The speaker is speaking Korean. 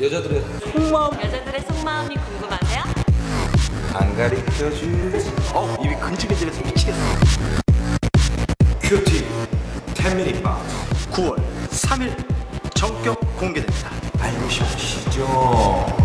여자들의 속마음이 궁금하세요? 안 가르쳐주지. 입이 근질근질해서 미치겠어. 큐티 10미닛 바 9월 3일 전격 공개됩니다. 알고 싶으시죠?